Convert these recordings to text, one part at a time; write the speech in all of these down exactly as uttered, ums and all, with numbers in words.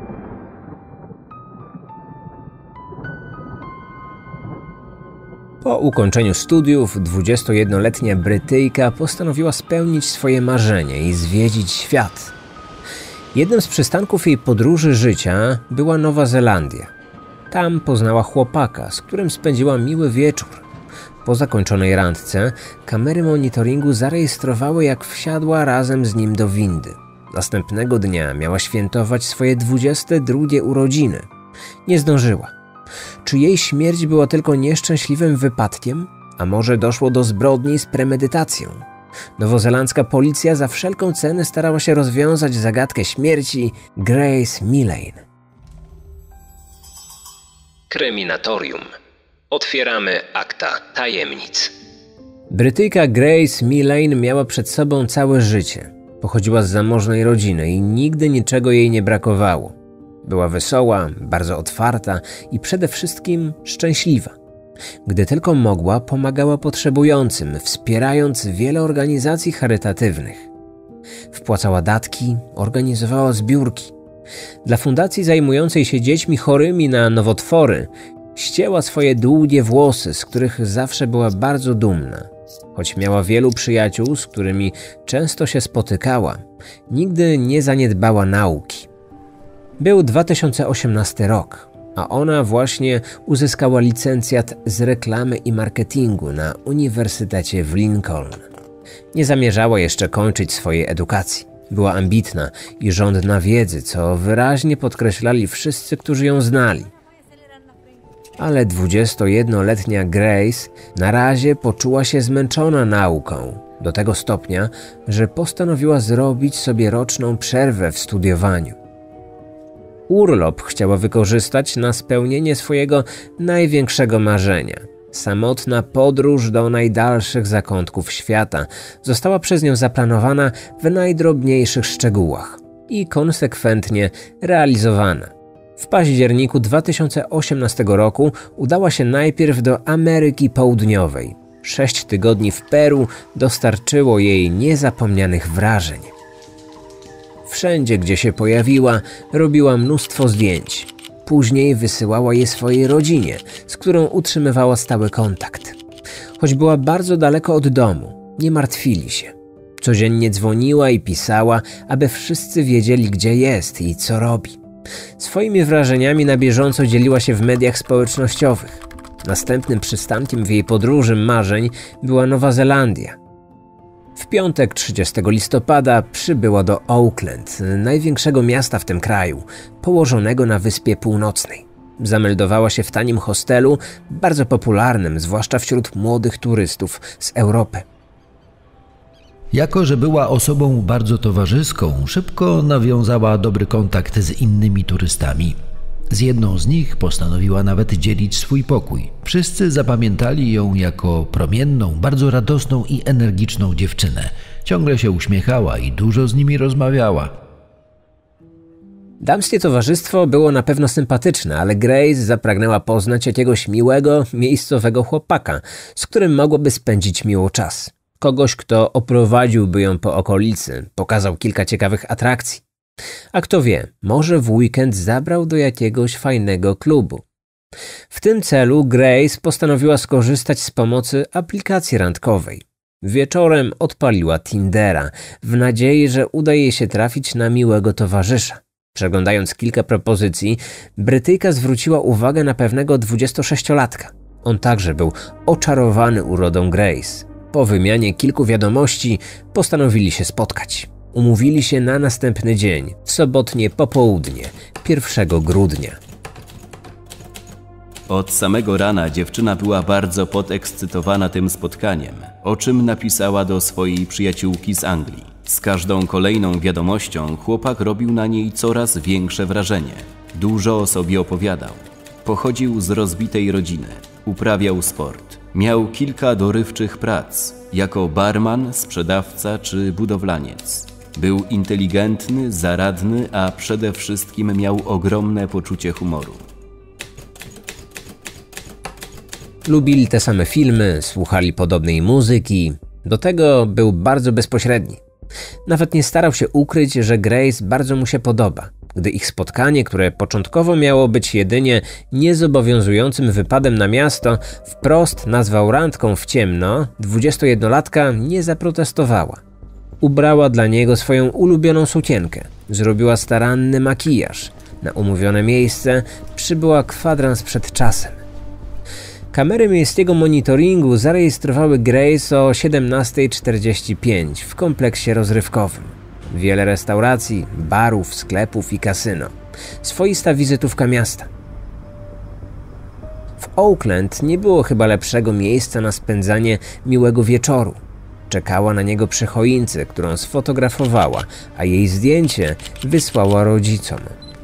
Po ukończeniu studiów dwudziestojednoletnia Brytyjka postanowiła spełnić swoje marzenie i zwiedzić świat. Jednym z przystanków jej podróży życia była Nowa Zelandia. Tam poznała chłopaka, z którym spędziła miły wieczór. Po zakończonej randce kamery monitoringu zarejestrowały, jak wsiadła razem z nim do windy. Następnego dnia miała świętować swoje dwudzieste drugie urodziny. Nie zdążyła. Czy jej śmierć była tylko nieszczęśliwym wypadkiem? A może doszło do zbrodni z premedytacją? Nowozelandzka policja za wszelką cenę starała się rozwiązać zagadkę śmierci Grace Millane. Kryminatorium. Otwieramy akta tajemnic. Brytyjka Grace Millane miała przed sobą całe życie. Pochodziła z zamożnej rodziny i nigdy niczego jej nie brakowało. Była wesoła, bardzo otwarta i przede wszystkim szczęśliwa. Gdy tylko mogła, pomagała potrzebującym, wspierając wiele organizacji charytatywnych. Wpłacała datki, organizowała zbiórki. Dla fundacji zajmującej się dziećmi chorymi na nowotwory ścięła swoje długie włosy, z których zawsze była bardzo dumna. Choć miała wielu przyjaciół, z którymi często się spotykała, nigdy nie zaniedbała nauki. Był dwa tysiące osiemnasty rok, a ona właśnie uzyskała licencjat z reklamy i marketingu na Uniwersytecie w Lincoln. Nie zamierzała jeszcze kończyć swojej edukacji. Była ambitna i żądna wiedzy, co wyraźnie podkreślali wszyscy, którzy ją znali. Ale dwudziestojednoletnia Grace na razie poczuła się zmęczona nauką, do tego stopnia, że postanowiła zrobić sobie roczną przerwę w studiowaniu. Urlop chciała wykorzystać na spełnienie swojego największego marzenia. Samotna podróż do najdalszych zakątków świata została przez nią zaplanowana w najdrobniejszych szczegółach i konsekwentnie realizowana. W październiku dwa tysiące osiemnastego roku udała się najpierw do Ameryki Południowej. Sześć tygodni w Peru dostarczyło jej niezapomnianych wrażeń. Wszędzie, gdzie się pojawiła, robiła mnóstwo zdjęć. Później wysyłała je swojej rodzinie, z którą utrzymywała stały kontakt. Choć była bardzo daleko od domu, nie martwili się. Codziennie dzwoniła i pisała, aby wszyscy wiedzieli, gdzie jest i co robi. Swoimi wrażeniami na bieżąco dzieliła się w mediach społecznościowych. Następnym przystankiem w jej podróży marzeń była Nowa Zelandia. W piątek trzydziestego listopada przybyła do Auckland, największego miasta w tym kraju, położonego na Wyspie Północnej. Zameldowała się w tanim hostelu, bardzo popularnym, zwłaszcza wśród młodych turystów z Europy. Jako że była osobą bardzo towarzyską, szybko nawiązała dobry kontakt z innymi turystami. Z jedną z nich postanowiła nawet dzielić swój pokój. Wszyscy zapamiętali ją jako promienną, bardzo radosną i energiczną dziewczynę. Ciągle się uśmiechała i dużo z nimi rozmawiała. Damskie towarzystwo było na pewno sympatyczne, ale Grace zapragnęła poznać jakiegoś miłego, miejscowego chłopaka, z którym mogłaby spędzić miło czas. Kogoś, kto oprowadziłby ją po okolicy, pokazał kilka ciekawych atrakcji. A kto wie, może w weekend zabrał do jakiegoś fajnego klubu. W tym celu Grace postanowiła skorzystać z pomocy aplikacji randkowej. Wieczorem odpaliła Tindera, w nadziei, że uda jej się trafić na miłego towarzysza. Przeglądając kilka propozycji, Brytyjka zwróciła uwagę na pewnego dwudziestosześciolatka. On także był oczarowany urodą Grace. Po wymianie kilku wiadomości postanowili się spotkać. Umówili się na następny dzień, w sobotnie popołudnie, pierwszego grudnia. Od samego rana dziewczyna była bardzo podekscytowana tym spotkaniem, o czym napisała do swojej przyjaciółki z Anglii. Z każdą kolejną wiadomością chłopak robił na niej coraz większe wrażenie. Dużo o sobie opowiadał. Pochodził z rozbitej rodziny, uprawiał sport. Miał kilka dorywczych prac, jako barman, sprzedawca czy budowlaniec. Był inteligentny, zaradny, a przede wszystkim miał ogromne poczucie humoru. Lubili te same filmy, słuchali podobnej muzyki. Do tego był bardzo bezpośredni. Nawet nie starał się ukryć, że Grace bardzo mu się podoba. gdy ich spotkanie, które początkowo miało być jedynie niezobowiązującym wypadem na miasto, wprost nazwał randką w ciemno, dwudziestojednolatka nie zaprotestowała. Ubrała dla niego swoją ulubioną sukienkę, zrobiła staranny makijaż. Na umówione miejsce przybyła kwadrans przed czasem. Kamery miejskiego monitoringu zarejestrowały Grace o siedemnasta czterdzieści pięć w kompleksie rozrywkowym. Wiele restauracji, barów, sklepów i kasyno. Swoista wizytówka miasta. W Oakland nie było chyba lepszego miejsca na spędzanie miłego wieczoru. Czekała na niego przy choince, którą sfotografowała, a jej zdjęcie wysłała rodzicom.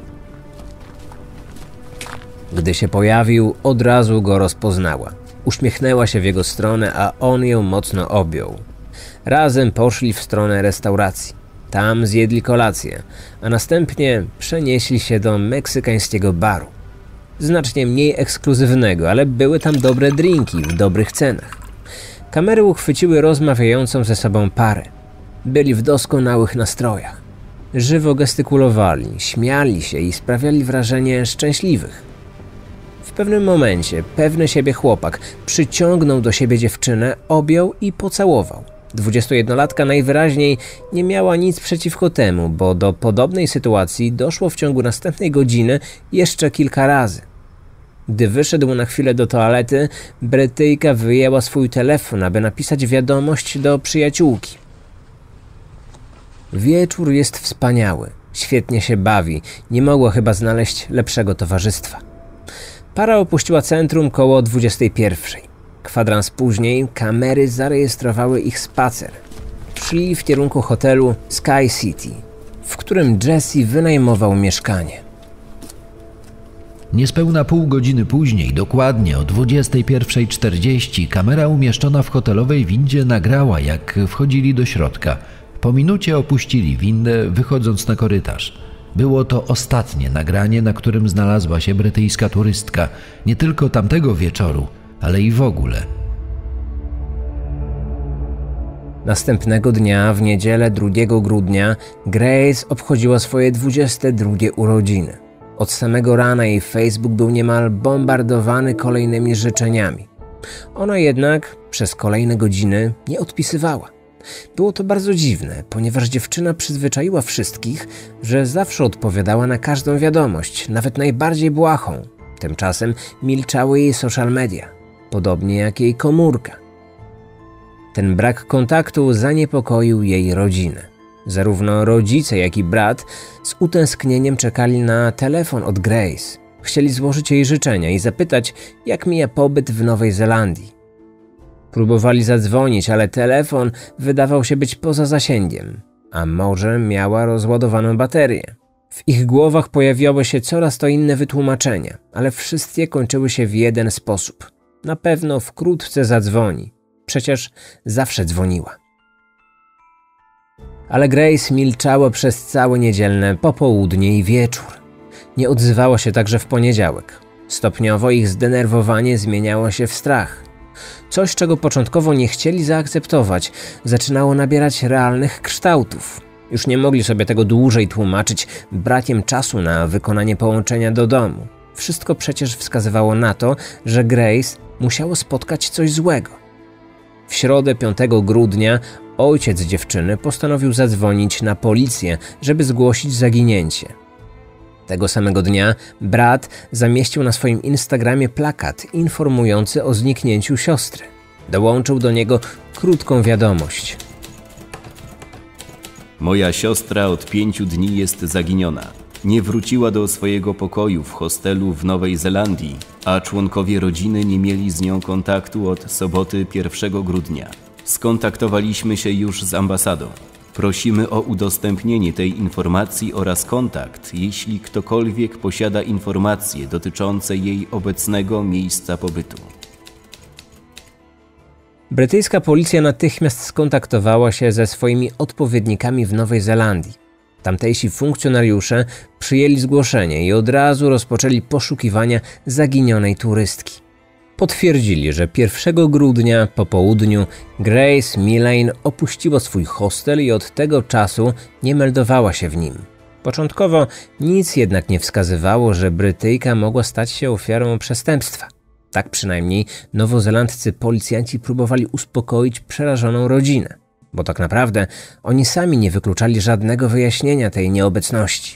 Gdy się pojawił, od razu go rozpoznała. Uśmiechnęła się w jego stronę, a on ją mocno objął. Razem poszli w stronę restauracji. Tam zjedli kolację, a następnie przenieśli się do meksykańskiego baru. Znacznie mniej ekskluzywnego, ale były tam dobre drinki w dobrych cenach. Kamery uchwyciły rozmawiającą ze sobą parę. Byli w doskonałych nastrojach. Żywo gestykulowali, śmiali się i sprawiali wrażenie szczęśliwych. W pewnym momencie pewny siebie chłopak przyciągnął do siebie dziewczynę, objął i pocałował. Dwudziestojednolatka najwyraźniej nie miała nic przeciwko temu, bo do podobnej sytuacji doszło w ciągu następnej godziny jeszcze kilka razy. Gdy wyszedł na chwilę do toalety, Brytyjka wyjęła swój telefon, aby napisać wiadomość do przyjaciółki. Wieczór jest wspaniały, świetnie się bawi, nie mogła chyba znaleźć lepszego towarzystwa. Para opuściła centrum koło dwudziestej pierwszej. Kwadrans później kamery zarejestrowały ich spacer. Szli w kierunku hotelu Sky City, w którym Jesse wynajmował mieszkanie. Niespełna pół godziny później, dokładnie o dwudziestej pierwszej czterdzieści, kamera umieszczona w hotelowej windzie nagrała, jak wchodzili do środka. Po minucie opuścili windę, wychodząc na korytarz. Było to ostatnie nagranie, na którym znalazła się brytyjska turystka, nie tylko tamtego wieczoru, ale i w ogóle. Następnego dnia, w niedzielę drugiego grudnia, Grace obchodziła swoje dwudzieste drugie urodziny. Od samego rana jej Facebook był niemal bombardowany kolejnymi życzeniami. Ona jednak przez kolejne godziny nie odpisywała. Było to bardzo dziwne, ponieważ dziewczyna przyzwyczaiła wszystkich, że zawsze odpowiadała na każdą wiadomość, nawet najbardziej błahą. Tymczasem milczały jej social media, podobnie jak jej komórka. Ten brak kontaktu zaniepokoił jej rodzinę. Zarówno rodzice, jak i brat z utęsknieniem czekali na telefon od Grace. Chcieli złożyć jej życzenia i zapytać, jak mija pobyt w Nowej Zelandii. Próbowali zadzwonić, ale telefon wydawał się być poza zasięgiem, a może miała rozładowaną baterię. W ich głowach pojawiały się coraz to inne wytłumaczenia, ale wszystkie kończyły się w jeden sposób. Na pewno wkrótce zadzwoni. Przecież zawsze dzwoniła. Ale Grace milczała przez całe niedzielne popołudnie i wieczór. Nie odzywała się także w poniedziałek. Stopniowo ich zdenerwowanie zmieniało się w strach. Coś, czego początkowo nie chcieli zaakceptować, zaczynało nabierać realnych kształtów. Już nie mogli sobie tego dłużej tłumaczyć brakiem czasu na wykonanie połączenia do domu. Wszystko przecież wskazywało na to, że Grace musiało spotkać coś złego. W środę piątego grudnia ojciec dziewczyny postanowił zadzwonić na policję, żeby zgłosić zaginięcie. Tego samego dnia brat zamieścił na swoim Instagramie plakat informujący o zniknięciu siostry. Dołączył do niego krótką wiadomość. Moja siostra od pięciu dni jest zaginiona. Nie wróciła do swojego pokoju w hostelu w Nowej Zelandii, a członkowie rodziny nie mieli z nią kontaktu od soboty pierwszego grudnia. Skontaktowaliśmy się już z ambasadą. Prosimy o udostępnienie tej informacji oraz kontakt, jeśli ktokolwiek posiada informacje dotyczące jej obecnego miejsca pobytu. Brytyjska policja natychmiast skontaktowała się ze swoimi odpowiednikami w Nowej Zelandii. Tamtejsi funkcjonariusze przyjęli zgłoszenie i od razu rozpoczęli poszukiwania zaginionej turystki. Potwierdzili, że pierwszego grudnia po południu Grace Millane opuściła swój hostel i od tego czasu nie meldowała się w nim. Początkowo nic jednak nie wskazywało, że Brytyjka mogła stać się ofiarą przestępstwa. Tak przynajmniej nowozelandcy policjanci próbowali uspokoić przerażoną rodzinę, bo tak naprawdę oni sami nie wykluczali żadnego wyjaśnienia tej nieobecności.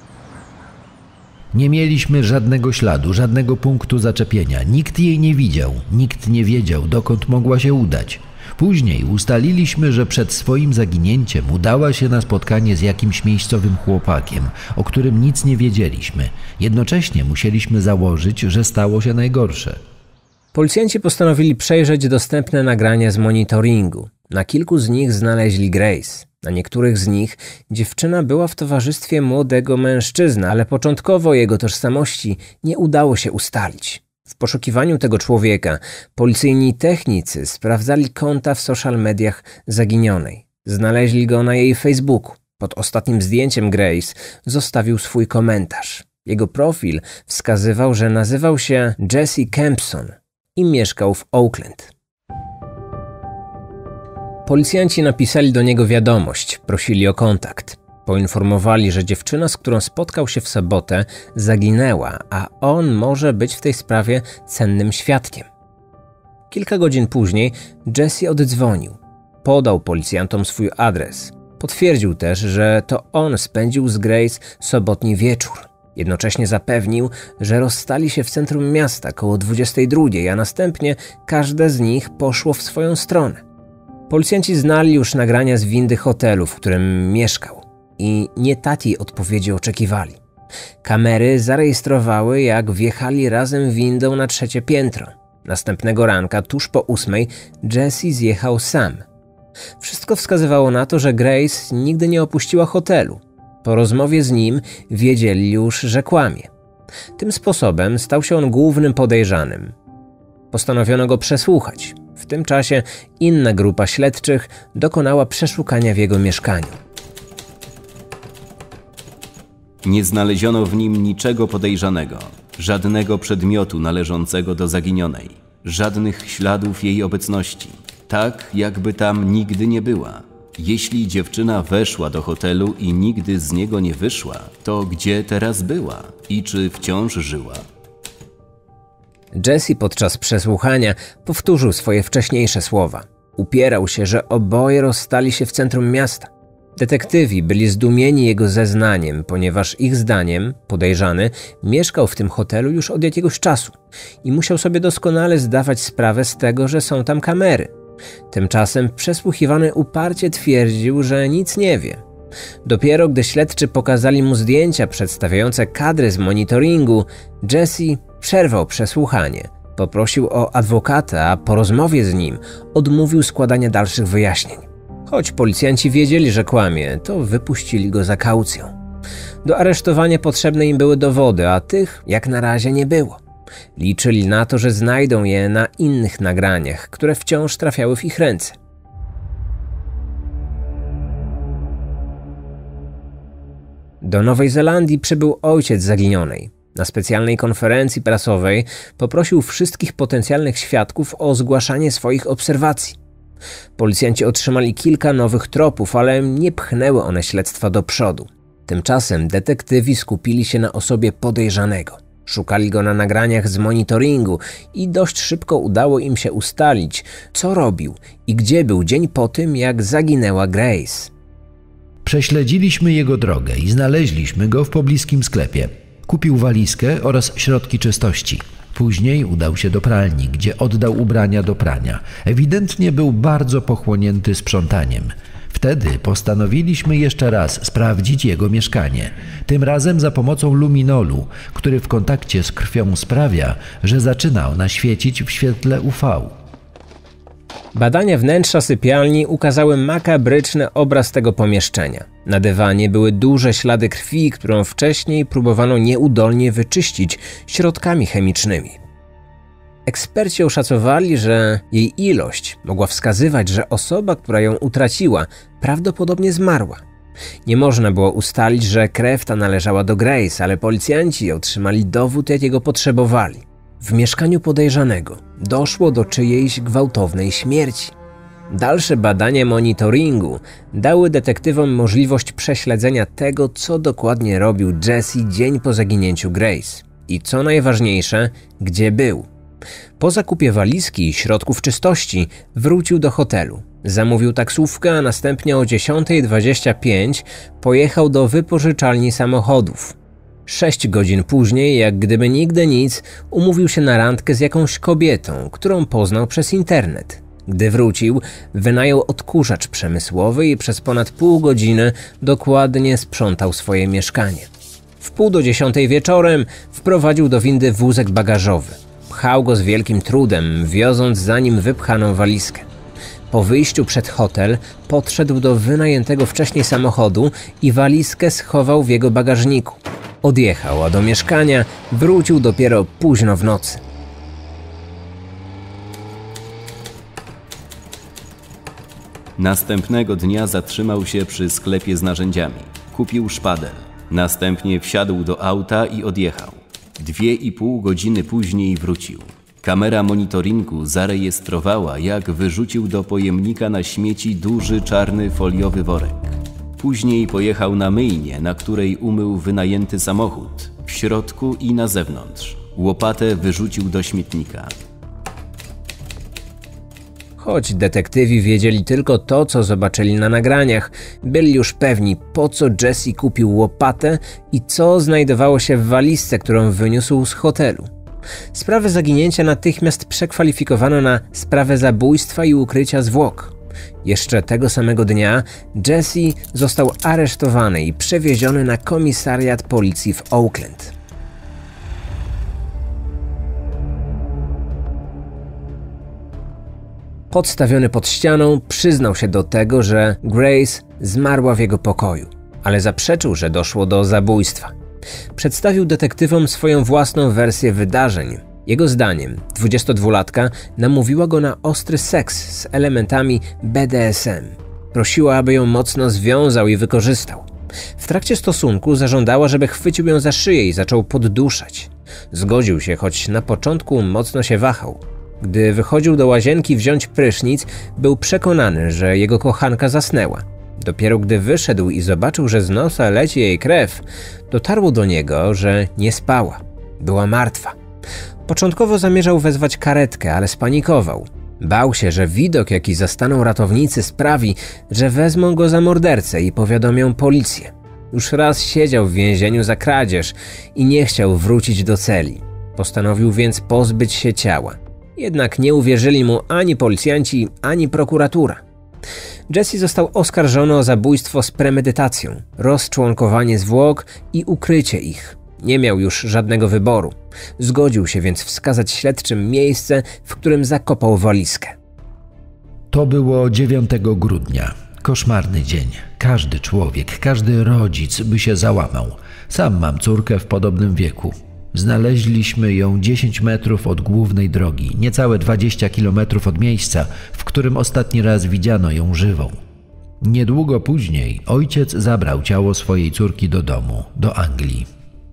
Nie mieliśmy żadnego śladu, żadnego punktu zaczepienia. Nikt jej nie widział, nikt nie wiedział, dokąd mogła się udać. Później ustaliliśmy, że przed swoim zaginięciem udała się na spotkanie z jakimś miejscowym chłopakiem, o którym nic nie wiedzieliśmy. Jednocześnie musieliśmy założyć, że stało się najgorsze. Policjanci postanowili przejrzeć dostępne nagrania z monitoringu. Na kilku z nich znaleźli Grace. Na niektórych z nich dziewczyna była w towarzystwie młodego mężczyzny, ale początkowo jego tożsamości nie udało się ustalić. W poszukiwaniu tego człowieka policyjni technicy sprawdzali konta w social mediach zaginionej. Znaleźli go na jej Facebooku. Pod ostatnim zdjęciem Grace zostawił swój komentarz. Jego profil wskazywał, że nazywał się Jesse Kempson i mieszkał w Oakland. Policjanci napisali do niego wiadomość, prosili o kontakt. Poinformowali, że dziewczyna, z którą spotkał się w sobotę, zaginęła, a on może być w tej sprawie cennym świadkiem. Kilka godzin później Jesse oddzwonił. Podał policjantom swój adres. Potwierdził też, że to on spędził z Grace sobotni wieczór. Jednocześnie zapewnił, że rozstali się w centrum miasta koło dwudziestej drugiej, a następnie każde z nich poszło w swoją stronę. Policjanci znali już nagrania z windy hotelu, w którym mieszkał i nie takiej odpowiedzi oczekiwali. Kamery zarejestrowały, jak wjechali razem windą na trzecie piętro. Następnego ranka, tuż po ósmej, Jesse zjechał sam. Wszystko wskazywało na to, że Grace nigdy nie opuściła hotelu. Po rozmowie z nim wiedzieli już, że kłamie. Tym sposobem stał się on głównym podejrzanym. Postanowiono go przesłuchać. W tym czasie inna grupa śledczych dokonała przeszukania w jego mieszkaniu. Nie znaleziono w nim niczego podejrzanego, żadnego przedmiotu należącego do zaginionej, żadnych śladów jej obecności, tak jakby tam nigdy nie była. Jeśli dziewczyna weszła do hotelu i nigdy z niego nie wyszła, to gdzie teraz była i czy wciąż żyła? Jesse podczas przesłuchania powtórzył swoje wcześniejsze słowa. Upierał się, że oboje rozstali się w centrum miasta. Detektywi byli zdumieni jego zeznaniem, ponieważ ich zdaniem podejrzany mieszkał w tym hotelu już od jakiegoś czasu i musiał sobie doskonale zdawać sprawę z tego, że są tam kamery. Tymczasem przesłuchiwany uparcie twierdził, że nic nie wie. Dopiero gdy śledczy pokazali mu zdjęcia przedstawiające kadry z monitoringu, Jesse przerwał przesłuchanie. Poprosił o adwokata, a po rozmowie z nim odmówił składania dalszych wyjaśnień. Choć policjanci wiedzieli, że kłamie, to wypuścili go za kaucją. Do aresztowania potrzebne im były dowody, a tych jak na razie nie było. Liczyli na to, że znajdą je na innych nagraniach, które wciąż trafiały w ich ręce. Do Nowej Zelandii przybył ojciec zaginionej. Na specjalnej konferencji prasowej poprosił wszystkich potencjalnych świadków o zgłaszanie swoich obserwacji. Policjanci otrzymali kilka nowych tropów, ale nie pchnęły one śledztwa do przodu. Tymczasem detektywi skupili się na osobie podejrzanego. Szukali go na nagraniach z monitoringu i dość szybko udało im się ustalić, co robił i gdzie był dzień po tym, jak zaginęła Grace. Prześledziliśmy jego drogę i znaleźliśmy go w pobliskim sklepie. Kupił walizkę oraz środki czystości. Później udał się do pralni, gdzie oddał ubrania do prania. Ewidentnie był bardzo pochłonięty sprzątaniem. Wtedy postanowiliśmy jeszcze raz sprawdzić jego mieszkanie. Tym razem za pomocą luminolu, który w kontakcie z krwią sprawia, że zaczyna ona świecić w świetle U V. Badania wnętrza sypialni ukazały makabryczny obraz tego pomieszczenia. Na dywanie były duże ślady krwi, którą wcześniej próbowano nieudolnie wyczyścić środkami chemicznymi. Eksperci oszacowali, że jej ilość mogła wskazywać, że osoba, która ją utraciła, prawdopodobnie zmarła. Nie można było ustalić, że krew ta należała do Grace, ale policjanci otrzymali dowód, jakiego potrzebowali. W mieszkaniu podejrzanego doszło do czyjejś gwałtownej śmierci. Dalsze badania monitoringu dały detektywom możliwość prześledzenia tego, co dokładnie robił Jesse dzień po zaginięciu Grace i co najważniejsze, gdzie był. Po zakupie walizki i środków czystości wrócił do hotelu. Zamówił taksówkę, a następnie o dziesiąta dwadzieścia pięć pojechał do wypożyczalni samochodów. Sześć godzin później, jak gdyby nigdy nic, umówił się na randkę z jakąś kobietą, którą poznał przez internet. Gdy wrócił, wynajął odkurzacz przemysłowy i przez ponad pół godziny dokładnie sprzątał swoje mieszkanie. W pół do dziesiątej wieczorem wprowadził do windy wózek bagażowy. Pchał go z wielkim trudem, wioząc za nim wypchaną walizkę. Po wyjściu przed hotel podszedł do wynajętego wcześniej samochodu i walizkę schował w jego bagażniku. Odjechał, a do mieszkania wrócił dopiero późno w nocy. Następnego dnia zatrzymał się przy sklepie z narzędziami. Kupił szpadel. Następnie wsiadł do auta i odjechał. Dwie i pół godziny później wrócił. Kamera monitoringu zarejestrowała, jak wyrzucił do pojemnika na śmieci duży czarny foliowy worek. Później pojechał na myjnię, na której umył wynajęty samochód, w środku i na zewnątrz. Łopatę wyrzucił do śmietnika. Choć detektywi wiedzieli tylko to, co zobaczyli na nagraniach, byli już pewni, po co Jesse kupił łopatę i co znajdowało się w walizce, którą wyniósł z hotelu. Sprawę zaginięcia natychmiast przekwalifikowano na sprawę zabójstwa i ukrycia zwłok. Jeszcze tego samego dnia Jesse został aresztowany i przewieziony na komisariat policji w Oakland. Podstawiony pod ścianą, przyznał się do tego, że Grace zmarła w jego pokoju, ale zaprzeczył, że doszło do zabójstwa. Przedstawił detektywom swoją własną wersję wydarzeń. Jego zdaniem dwudziestodwulatka namówiła go na ostry seks z elementami B D S M. Prosiła, aby ją mocno związał i wykorzystał. W trakcie stosunku zażądała, żeby chwycił ją za szyję i zaczął podduszać. Zgodził się, choć na początku mocno się wahał. Gdy wychodził do łazienki wziąć prysznic, był przekonany, że jego kochanka zasnęła. Dopiero gdy wyszedł i zobaczył, że z nosa leci jej krew, dotarło do niego, że nie spała. Była martwa. Początkowo zamierzał wezwać karetkę, ale spanikował. Bał się, że widok, jaki zastaną ratownicy, sprawi, że wezmą go za mordercę i powiadomią policję. Już raz siedział w więzieniu za kradzież i nie chciał wrócić do celi. Postanowił więc pozbyć się ciała. Jednak nie uwierzyli mu ani policjanci, ani prokuratura. Jesse został oskarżony o zabójstwo z premedytacją, rozczłonkowanie zwłok i ukrycie ich. Nie miał już żadnego wyboru. Zgodził się więc wskazać śledczym miejsce, w którym zakopał walizkę. To było dziewiątego grudnia. Koszmarny dzień. Każdy człowiek, każdy rodzic by się załamał. Sam mam córkę w podobnym wieku. Znaleźliśmy ją dziesięć metrów od głównej drogi, niecałe dwadzieścia kilometrów od miejsca, w którym ostatni raz widziano ją żywą. Niedługo później ojciec zabrał ciało swojej córki do domu, do Anglii.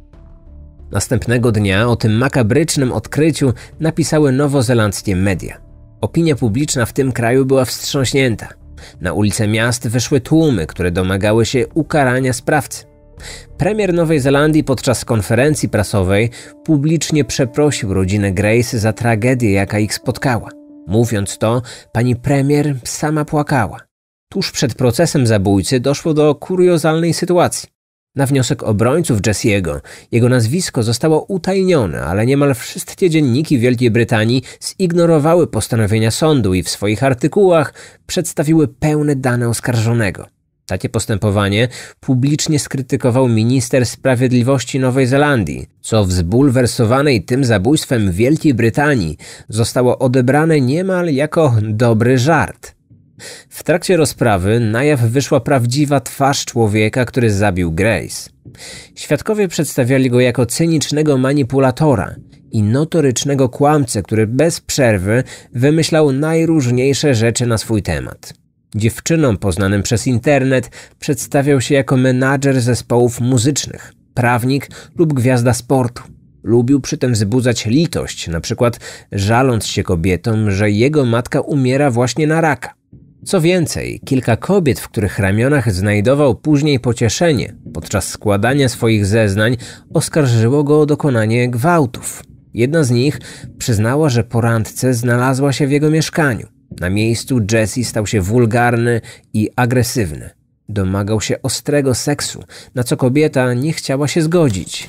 Następnego dnia o tym makabrycznym odkryciu napisały nowozelandzkie media. Opinia publiczna w tym kraju była wstrząśnięta. Na ulice miast wyszły tłumy, które domagały się ukarania sprawcy. Premier Nowej Zelandii podczas konferencji prasowej publicznie przeprosił rodzinę Grace za tragedię, jaka ich spotkała. Mówiąc to, pani premier sama płakała. Tuż przed procesem zabójcy doszło do kuriozalnej sytuacji. Na wniosek obrońców Jesse'ego jego nazwisko zostało utajnione, ale niemal wszystkie dzienniki Wielkiej Brytanii zignorowały postanowienia sądu i w swoich artykułach przedstawiły pełne dane oskarżonego. Takie postępowanie publicznie skrytykował minister sprawiedliwości Nowej Zelandii, co w zbulwersowanej tym zabójstwem Wielkiej Brytanii zostało odebrane niemal jako dobry żart. W trakcie rozprawy na jaw wyszła prawdziwa twarz człowieka, który zabił Grace. Świadkowie przedstawiali go jako cynicznego manipulatora i notorycznego kłamcę, który bez przerwy wymyślał najróżniejsze rzeczy na swój temat. Dziewczynom poznanym przez internet przedstawiał się jako menadżer zespołów muzycznych, prawnik lub gwiazda sportu. Lubił przy tym wzbudzać litość, na przykład żaląc się kobietom, że jego matka umiera właśnie na raka. Co więcej, kilka kobiet, w których ramionach znajdował później pocieszenie podczas składania swoich zeznań, oskarżyło go o dokonanie gwałtów. Jedna z nich przyznała, że po randce znalazła się w jego mieszkaniu. Na miejscu Jesse stał się wulgarny i agresywny. Domagał się ostrego seksu, na co kobieta nie chciała się zgodzić.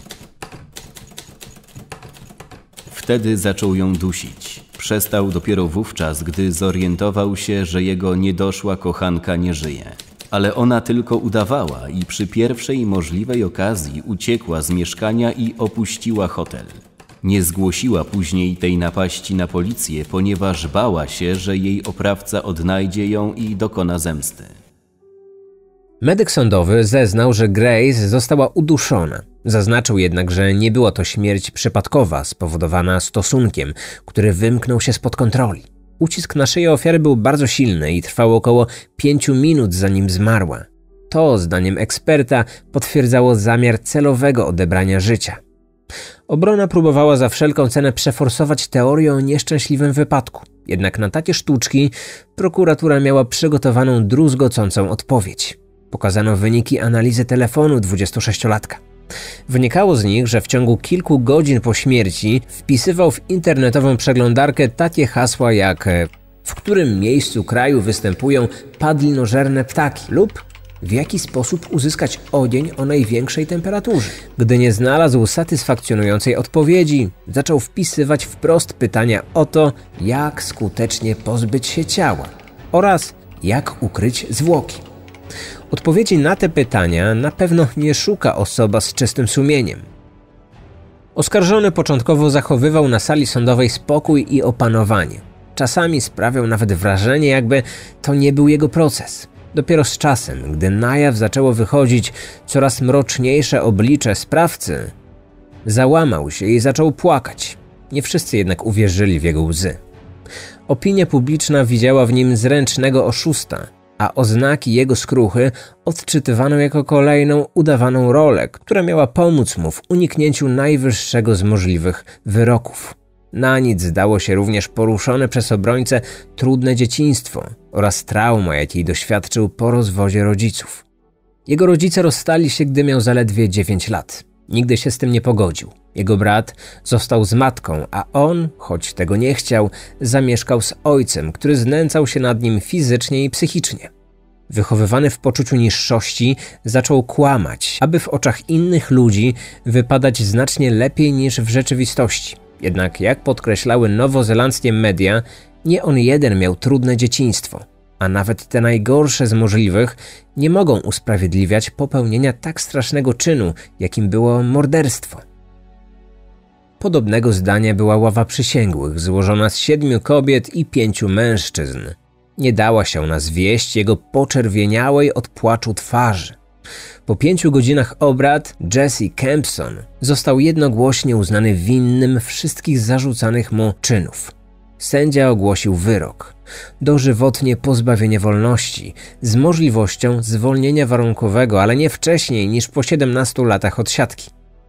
Wtedy zaczął ją dusić. Przestał dopiero wówczas, gdy zorientował się, że jego niedoszła kochanka nie żyje. Ale ona tylko udawała i przy pierwszej możliwej okazji uciekła z mieszkania i opuściła hotel. Nie zgłosiła później tej napaści na policję, ponieważ bała się, że jej oprawca odnajdzie ją i dokona zemsty. Medyk sądowy zeznał, że Grace została uduszona. Zaznaczył jednak, że nie była to śmierć przypadkowa, spowodowana stosunkiem, który wymknął się spod kontroli. Ucisk na szyję ofiary był bardzo silny i trwał około pięciu minut, zanim zmarła. To, zdaniem eksperta, potwierdzało zamiar celowego odebrania życia. Obrona próbowała za wszelką cenę przeforsować teorię o nieszczęśliwym wypadku. Jednak na takie sztuczki prokuratura miała przygotowaną druzgocącą odpowiedź. Pokazano wyniki analizy telefonu dwudziestosześciolatka. Wynikało z nich, że w ciągu kilku godzin po śmierci wpisywał w internetową przeglądarkę takie hasła jak w którym miejscu kraju występują padlinożerne ptaki lub w jaki sposób uzyskać ogień o największej temperaturze. Gdy nie znalazł satysfakcjonującej odpowiedzi, zaczął wpisywać wprost pytania o to, jak skutecznie pozbyć się ciała oraz jak ukryć zwłoki. Odpowiedzi na te pytania na pewno nie szuka osoba z czystym sumieniem. Oskarżony początkowo zachowywał na sali sądowej spokój i opanowanie. Czasami sprawiał nawet wrażenie, jakby to nie był jego proces. Dopiero z czasem, gdy na jaw zaczęło wychodzić coraz mroczniejsze oblicze sprawcy, załamał się i zaczął płakać. Nie wszyscy jednak uwierzyli w jego łzy. Opinia publiczna widziała w nim zręcznego oszusta, a oznaki jego skruchy odczytywano jako kolejną udawaną rolę, która miała pomóc mu w uniknięciu najwyższego z możliwych wyroków. Na nic zdało się również poruszone przez obrońcę trudne dzieciństwo oraz trauma, jakiej doświadczył po rozwodzie rodziców. Jego rodzice rozstali się, gdy miał zaledwie dziewięć lat. Nigdy się z tym nie pogodził. Jego brat został z matką, a on, choć tego nie chciał, zamieszkał z ojcem, który znęcał się nad nim fizycznie i psychicznie. Wychowywany w poczuciu niższości, zaczął kłamać, aby w oczach innych ludzi wypadać znacznie lepiej niż w rzeczywistości. Jednak, jak podkreślały nowozelandzkie media, nie on jeden miał trudne dzieciństwo, a nawet te najgorsze z możliwych nie mogą usprawiedliwiać popełnienia tak strasznego czynu, jakim było morderstwo. Podobnego zdania była ława przysięgłych, złożona z siedmiu kobiet i pięciu mężczyzn. Nie dała się ona zwieść jego poczerwieniałej od płaczu twarzy. Po pięciu godzinach obrad Jesse Kempson został jednogłośnie uznany winnym wszystkich zarzucanych mu czynów. Sędzia ogłosił wyrok: dożywotnie pozbawienie wolności z możliwością zwolnienia warunkowego, ale nie wcześniej niż po siedemnastu latach odsiadki.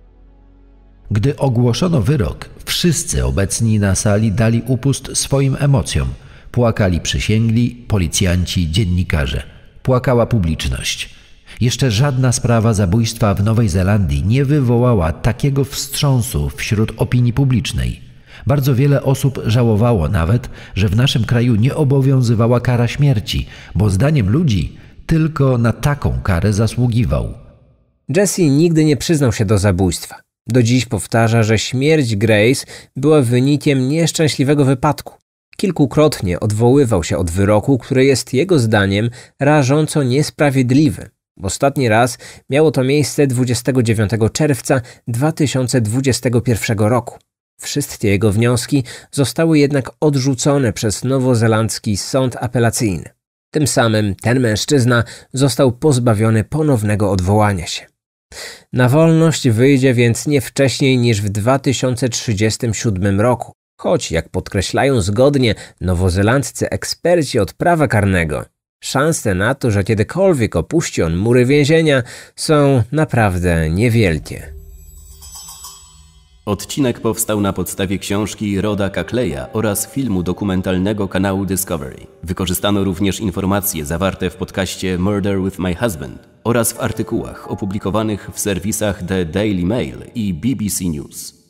Gdy ogłoszono wyrok, wszyscy obecni na sali dali upust swoim emocjom. Płakali przysięgli, policjanci, dziennikarze. Płakała publiczność. Jeszcze żadna sprawa zabójstwa w Nowej Zelandii nie wywołała takiego wstrząsu wśród opinii publicznej. Bardzo wiele osób żałowało nawet, że w naszym kraju nie obowiązywała kara śmierci, bo zdaniem ludzi tylko na taką karę zasługiwał. Jesse nigdy nie przyznał się do zabójstwa. Do dziś powtarza, że śmierć Grace była wynikiem nieszczęśliwego wypadku. Kilkukrotnie odwoływał się od wyroku, który jest jego zdaniem rażąco niesprawiedliwy. Ostatni raz miało to miejsce dwudziestego dziewiątego czerwca dwa tysiące dwudziestego pierwszego roku. Wszystkie jego wnioski zostały jednak odrzucone przez nowozelandzki sąd apelacyjny. Tym samym ten mężczyzna został pozbawiony ponownego odwołania się. Na wolność wyjdzie więc nie wcześniej niż w dwa tysiące trzydziestym siódmym roku, choć, jak podkreślają zgodnie nowozelandzcy eksperci od prawa karnego, szanse na to, że kiedykolwiek opuści on mury więzienia, są naprawdę niewielkie. Odcinek powstał na podstawie książki Roda Cacleya oraz filmu dokumentalnego kanału Discovery. Wykorzystano również informacje zawarte w podcaście Murder with My Husband oraz w artykułach opublikowanych w serwisach The Daily Mail i B B C News.